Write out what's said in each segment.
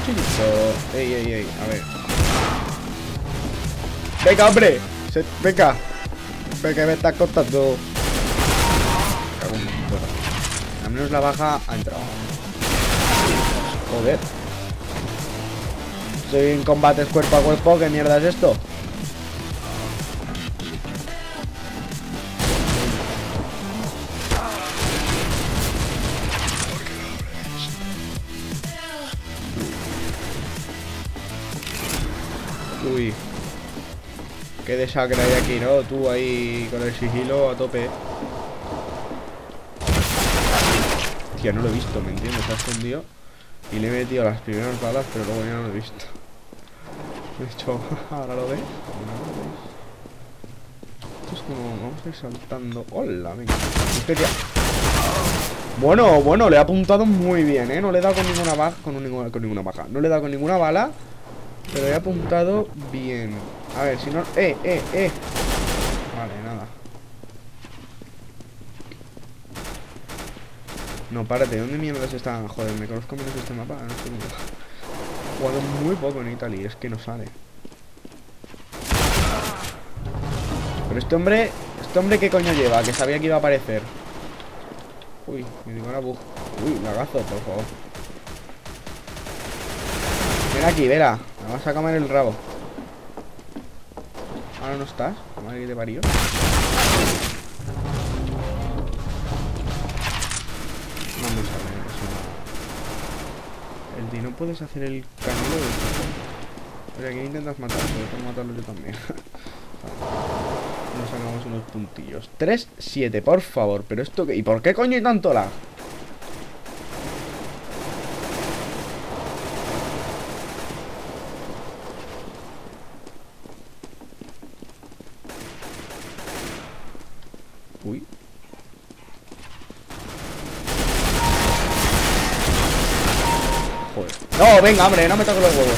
cuchillito. Ey, ey, ey, a ver. Venga, hombre. Venga. Venga, me está costando. Bueno, al menos la baja ha entrado. Joder. Estoy en combates cuerpo a cuerpo. ¿Qué mierda es esto? Uy. Qué desacre hay aquí, ¿no? Tú ahí con el sigilo a tope. Tía, no lo he visto, ¿me entiendes? Se ha escondido y le he metido las primeras balas, pero luego ya no lo he visto. De hecho, ahora lo ves. Esto es como... Vamos a ir saltando. ¡Hola! Venga. Bueno, le he apuntado muy bien, ¿eh? No le he dado con ninguna baja. Con ninguna baja. No le he dado con ninguna bala. Pero he apuntado bien. A ver, si no... Vale, nada. No, párate, ¿dónde mierdas están? Joder, me conozco menos este mapa. No sé cómo. He jugado muy poco en Italy, es que no sale. Pero este hombre, ¿qué coño lleva? Que sabía que iba a aparecer. Uy, me digo una bug. Uy, lagazo, por favor. Ven aquí, Vera. Me vas a comer el rabo. Ahora no estás. Madre que te parió. Vamos a ver eso. El D, no puedes hacer el camino de esto. Pero aquí intentas matarlo, tengo que matarlo yo también. Nos sacamos unos puntillos. 3-7, por favor. Pero esto qué. ¿Y por qué coño hay tanto lag? Uy. Joder. No, venga, hombre, no me toques los huevos.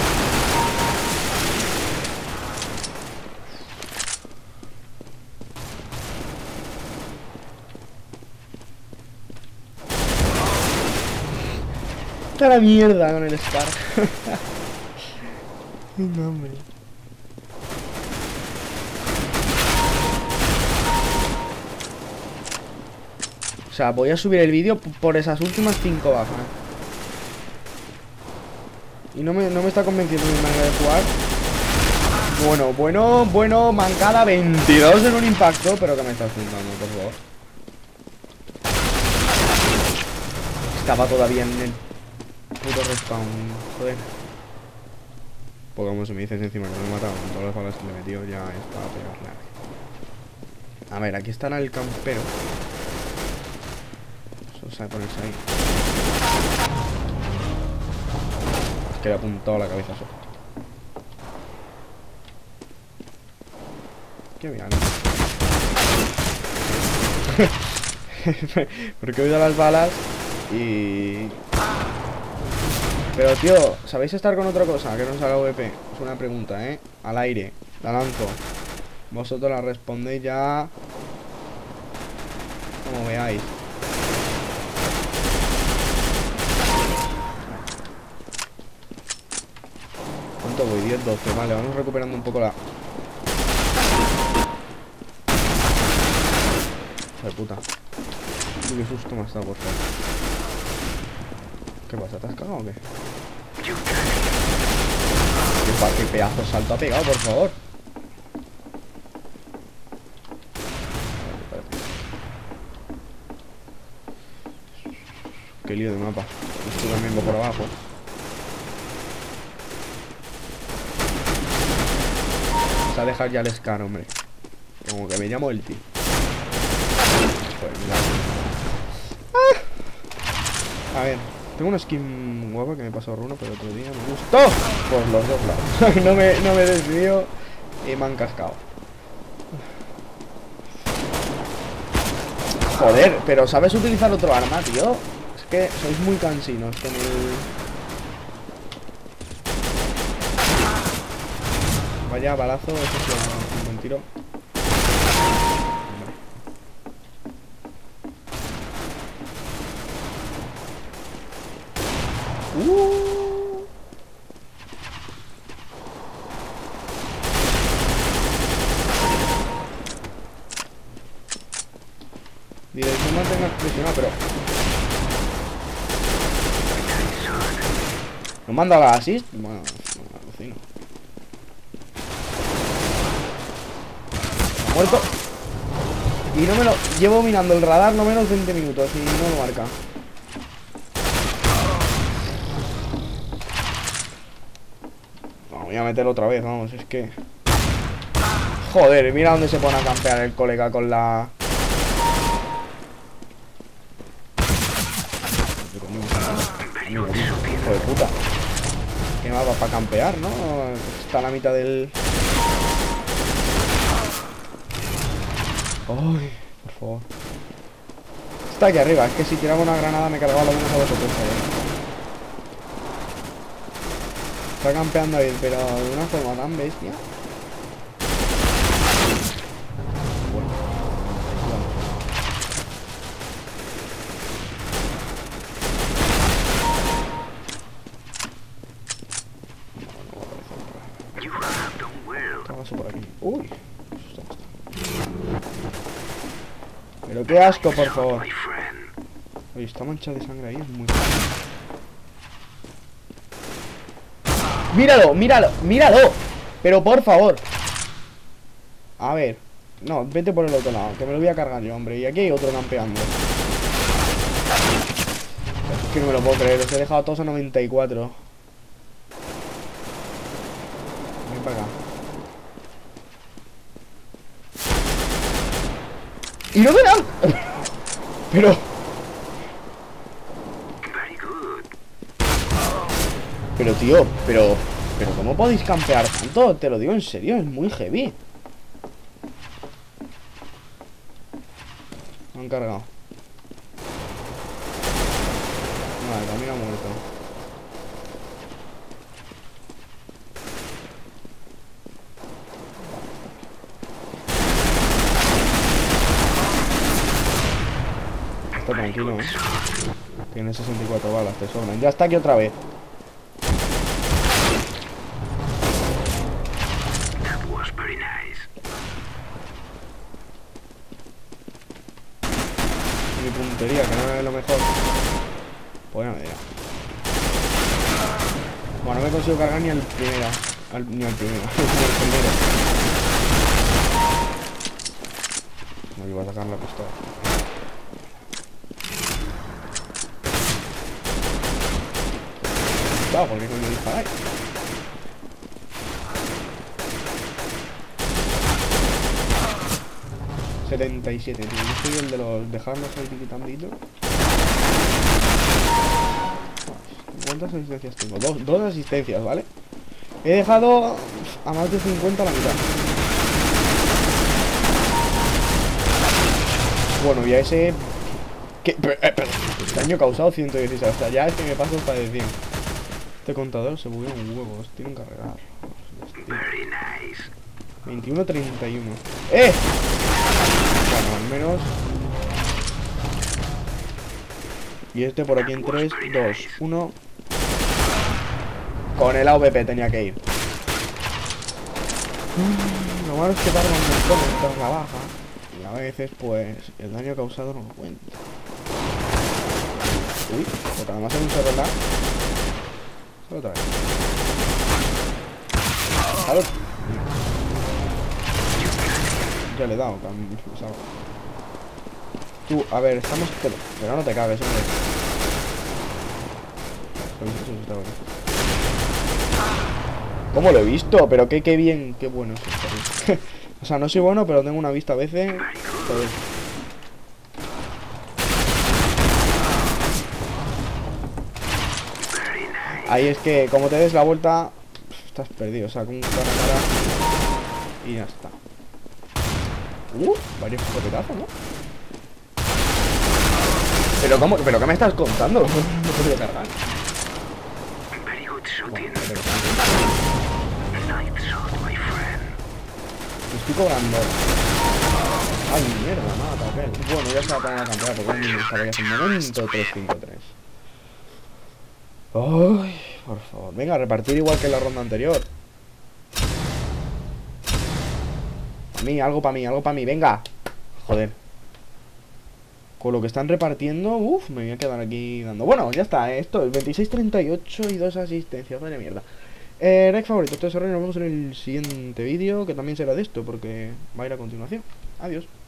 Está la mierda con el Scar. No, hombre. O sea, voy a subir el vídeo por esas últimas 5 bajas. Y no me está convenciendo mi manera de jugar. Bueno, mancada 22 en un impacto. Pero que me estás juntando, por favor. Estaba todavía en el puto respawn. Joder. Pokémon, si me dices encima que me he matado con todas las balas que le he metido, ya es para pegarle. A ver, aquí estará el campero. Eso sabe ponerse ahí. Es que le he apuntado la cabeza solo. Qué bien. Porque he oído las balas y... Pero tío, ¿sabéis estar con otra cosa que no salga VP? Es una pregunta, ¿eh? Al aire, la lanzo. Vosotros la respondéis ya como veáis. ¿Cuánto voy? 10-12, vale, vamos recuperando un poco la... Hijo de puta. Uy, qué susto me ha estado, por favor. ¿Qué pasa? ¿Te has cagado o qué? ¿Qué pedazo de salto ha pegado, por favor? Qué lío de mapa. Esto también va por abajo. Vamos a dejar ya el Scar, hombre. Como que me llamo el tío. Joder, a ver, tengo una skin guapa que me pasó Runo, pero otro día me gustó por los dos lados. no me desvío y me han cascado. Joder, pero ¿sabes utilizar otro arma, tío? Es que sois muy cansinos con el... Vaya balazo, eso es un buen tiro. mantengas presionado, pero... ¿No me han dado la assist? Bueno, no, alucino. Muerto. Y no me lo... Llevo mirando el radar no menos 20 minutos y no lo marca. No, voy a meterlo otra vez, vamos, es que... Joder, mira dónde se pone a campear el colega con la... Hijo de puta. ¿Qué más va para campear, no? Está a la mitad del... Ay, por favor. Está aquí arriba, es que si tiraba una granada me cargaba lo menos a vosotros. Está campeando ahí, pero de una forma tan bestia. Paso por aquí. Uy, pero qué asco, por favor. Oye, esta mancha de sangre ahí es muy... ¡Míralo! ¡Míralo! ¡Míralo! Pero por favor. A ver. No, vete por el otro lado, que me lo voy a cargar yo, hombre. Y aquí hay otro campeando. Es que no me lo puedo creer, los he dejado a todos a 94. Ven para acá. ¡Y no me dan! Pero... Pero tío, pero ¿cómo podéis campear tanto? Te lo digo en serio, es muy heavy. Me han cargado. Vale, también ha muerto. Está tranquilo, ¿eh? Tiene 64 balas, te sobran. Ya está aquí otra vez. Mi puntería, que no es lo mejor. Pues ya me dirá. Bueno, no me consigo cargar ni al primero. Ni al primero. Ni al primero. No iba a sacar la pistola. Claro, ¿por qué coño disparáis? ...77, tío. Yo soy el de los... dejarlos ahí tiquitandito. ¿Cuántas asistencias tengo? Dos asistencias, ¿vale? He dejado a más de 50 a la mitad. Bueno, y a ese... ¿Qué? Daño causado 116. O sea, ya es que me paso para de 100. Este contador se buguea un huevo. Los tienen que cargar. 21-31. ¡Eh! Bueno, al menos... Y este por aquí en 3, 2, 1. Con el AVP tenía que ir. Lo malo es que tarda un montón en entrar la baja. Y a veces, pues, el daño causado no lo cuenta. Uy, porque además hay un cerro. Solo otra vez. ¡Salud! Ya le he dado, ¿sabes? Tú, a ver, estamos... Pero no te cagues, hombre. ¿Cómo lo he visto? Pero qué bien, qué bueno es esto. O sea, no soy bueno, pero tengo una vista a veces. Joder. Ahí es que, como te des la vuelta, estás perdido. O sea, con un cara a cara y ya está. Varios escopetazos, ¿no? Pero ¿cómo? ¿Pero qué me estás contando? No puedo cargar. Bueno, me estoy cobrando. Ay, mierda, mata, papel. Bueno, ya se va a poner a campear porque no estaba ya hace un momento. 3-5-3. Ay, por favor. Venga, a repartir igual que en la ronda anterior. Para mí, algo para mí, algo para mí. Venga. Joder. Con lo que están repartiendo, uff, me voy a quedar aquí dando. Bueno, ya está, esto es 26-38 y 2 asistencias, madre mierda. Like favorito, esto es ahora y nos vemos en el siguiente vídeo, que también será de esto, porque va a ir a continuación. Adiós.